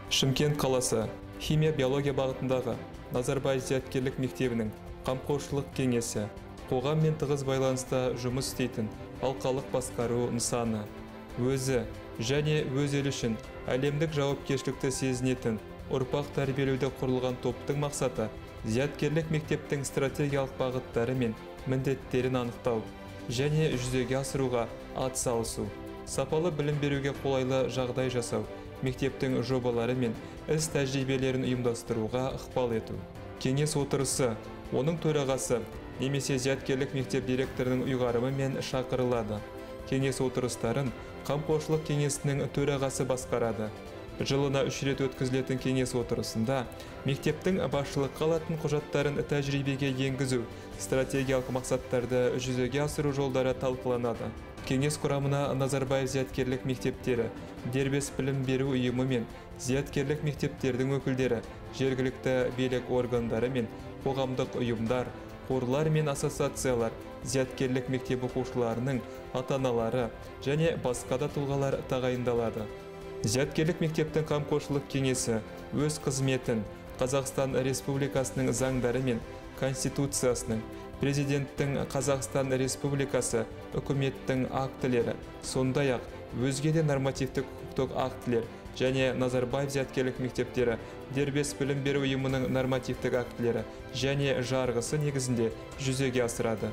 Шымкент қаласы химия-биология бағытындағы Назарбаев зияткерлік мектебінің қамқоршылық кеңесі қоғаммен тығыз байланыста жұмыс істейтін алқалық басқару нысаны. Өзі және өз елі үшін әлемдік жауапкершілікті сезінетін ұрпақ тәрбиелеуде құрылған топтың мақсаты зияткерлік мектептің стратегиялық бағыттары мен міндеттерін анықтау және жүзеге асыруға атсалысу, сапалы білім беруге қолайлы жағдай жасау, мектептің жобалары мен іс тәжірибелерін ұйымдастыруға ықпал ету. Кеңес отырысы, оның төрағасы немесе зияткерлік мектеп директорының ұйғарымымен шақырылады. Кеңес отырыстарын қамқоршылық кеңесінің төрағасы басқарады. Жылына 3 рет өткізілетін кеңес отырысында мектептің басшылыққа алатын құжаттарын тәжірибеге енгізу, стратегиялық мақсаттарды жүзеге асыру жолдары талқыланады. Кеңес құрамына Назарбаев зияткерлік мектептері, дербес білім беру ұйымы мен зияткерлік мектептердің өкілдері, жергілікті билік органдары мен қоғамдық ұйымдар, қорлар мен ассоциациялар, зияткерлік мектеп оқушыларының ата-аналары және басқа да тұлғалар тағайындалады. Зияткерлік мектептің қамқоршылық кеңесі өз қызметін Қазақстан Республикасының заңдары мен Конституциясының, Президенттің Қазақстан Республикасы үкіметтің актілері, сондай-ақ өзге де нормативтік құқықтық актілер және Назарбаев зияткерлік мектептері дербес білім беру ұйымының нормативтік актілері және жарғысы негізінде жүзеге асырады.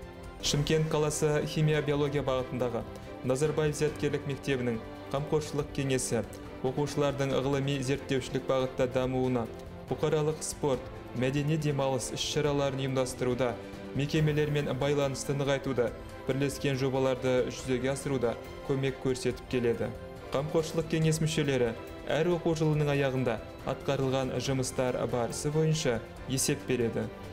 Шымкент қаласы химия-биология бағытындағы Назарбаев зияткерлік мектебінің қамқоршылық кеңесі оқушылардың ғылыми зерттеушілік бағытта дамуына, бұқаралық спорт, мәдени демалыс іс-шараларын ұйымдастыруда, мекемелермен байланысты нығайтуда, бірлескен жобаларды жүзеге асыруда көмек көрсетіп келеді. Қамқоршылық кеңес мүшелері әр оқу жылының аяғында атқарылған жұмыстар барысы бойынша есеп береді.